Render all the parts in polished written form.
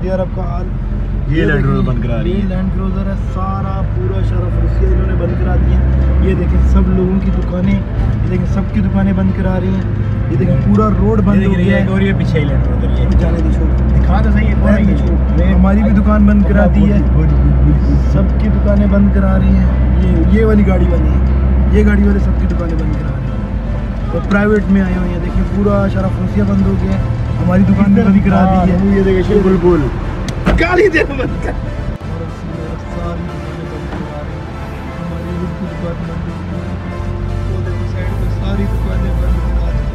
Saudi अरब का हाल। ये land cruiser बंद करा रही है। ये लैंड क्रूजर है, सारा पूरा शरफ रसिया इन्होंने बंद करा दी है। ये देखें सब लोगों की दुकानें, ये देखें सबकी दुकानें बंद करा रही हैं। ये देखें पूरा रोड बंद हो गया है। और ये पीछे ही लैंड क्रूजर, ये जाने दी छोड़, दिखा तो सही है। हमारी भी दुकान बंद करा दी है, सबकी दुकानें बंद करा रही हैं। ये वाली गाड़ी बनी है, ये गाड़ी वाले सबकी दुकानें बंद करा रही हैं और प्राइवेट में आए हुए हैं। देखिए पूरा शरफ रसिया बंद हो गया है, हमारी दुकान भी बंद करा दी है। ये देखिए बुलबुल गाली दे बंद कर, सारी दुकानें बंद करा रही हैं। हमारी उर्दू दुकान बंद हो गई है, वो देखो साइड पे सारी दुकानें बंद करा दी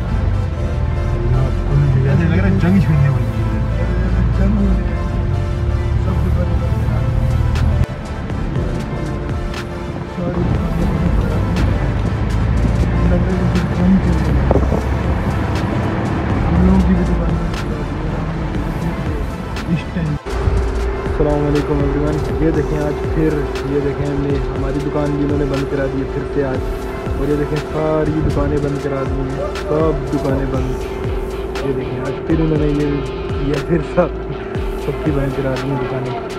हैं। ऐसे लग रहा है जंग छिड़ने वाली है, जंग हो रही है, सब दुकानें बंद करा दी हैं। सारी दुकानें बंद करा दी हैं। लग रहा है कि जंग चल रही है। हम लोगों की भी दुकान बंद करा दी है इस टाइम। अस्सलाम वालेकुम एवरीवन। ये देखें आज फिर, ये देखें हमने हमारी दुकान भी इन्होंने बंद करा दी है फिर से आज। और ये देखें सारी दुकानें बंद करा दी हैं, सब दुकानें बंद। ये देखें आज फिर उन्होंने ये फिर सबकी बंद करा दी हैं दुकानें।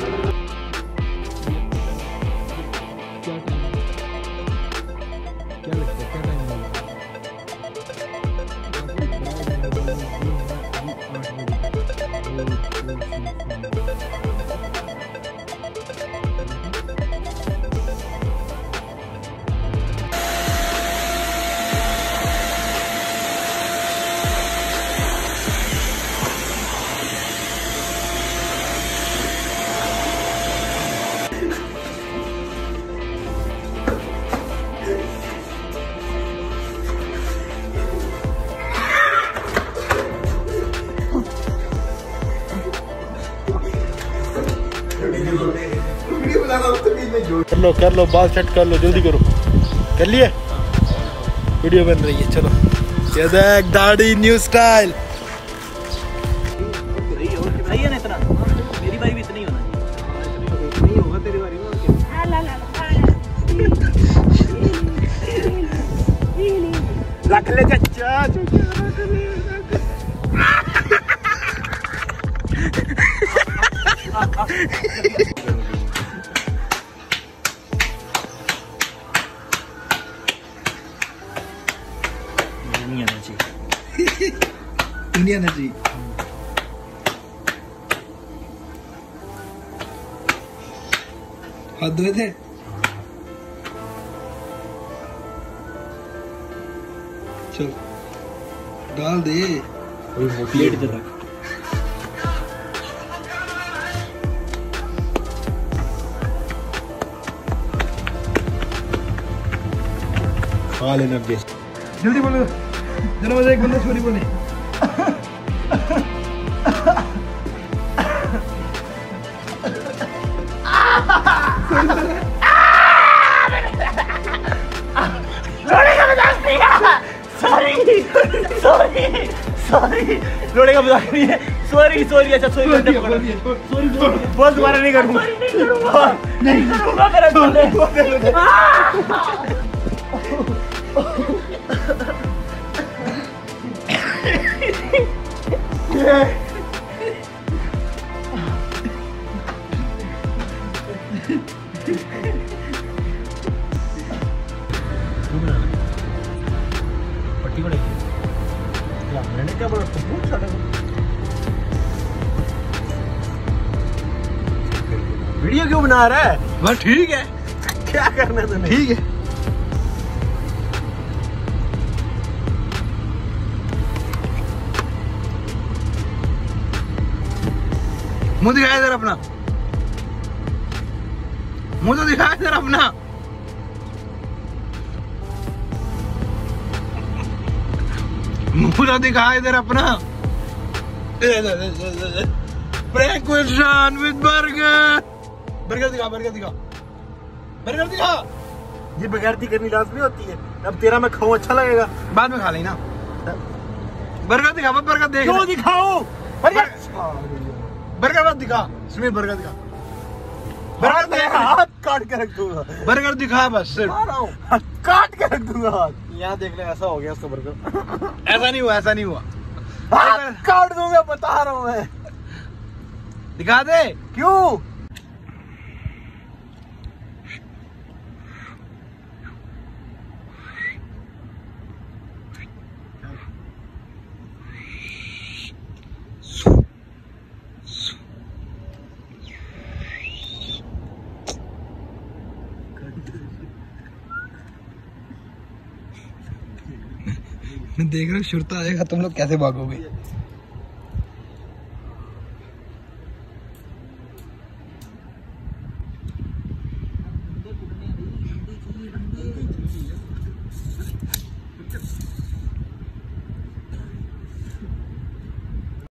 क्या लगता है क्या टाइम कर लो बाल सेट कर लो, जल्दी करो। कर लिए, वीडियो बन रही है। चलो ये देख दाढ़ी न्यू स्टाइल। सही है ना इतना, मेरी बारी भी इतनी होना चाहिए। नहीं होगा तेरी बारी में। रख ले चाचा, नहीं आना चाहिए, नहीं आना चाहिए। हाथ धोए थे? चल डाल दे, प्लेट इधर रख। खा लेना बेस्ट। जल्दी बोलो, जरा मुझे एक बंदा सॉरी बोले। सॉरी रोने का मजाक नहीं है। सॉरी सॉरी, अच्छा सॉरी सॉरी बहुत दोबारा नहीं करूँगा, नहीं करूँगा मेरा। पट्टी पड़ेगी मैंने क्या बोला, वीडियो क्यों बना रहा है? बस ठीक है, क्या करना है तुम्हें? ठीक है, मुंह दिखाया इधर अपना, मुंह तो दिखाया इधर अपना। मुंह तो दिखा इधर अपना। Prank with Shan with burger. Burger दिखा, बर्गर दिखा, बर्गर दिखा। ये बगैरती करनी लाजमी होती है। अब तेरा मैं खाऊं अच्छा लगेगा, बाद में खा लेना। बर्गर दिखा, बर्गर देख। क्यों दिखाओ? बर्गर मत दिखा सुमीर, बर्गर दिखा। बर्गर देख, हाथ काट के रख दूंगा। बर्गर दिखा बस सिर्फ, काट के रख दूंगा हाथ। यहाँ देख ले, ऐसा हो गया उसका बर्गर। ऐसा नहीं हुआ, ऐसा नहीं हुआ। काट दूंगा, बता रहा हूँ मैं। दिखा दे। क्यों? मैं देख रहा हूँ, शुरता आएगा तुम लोग कैसे भागोगे।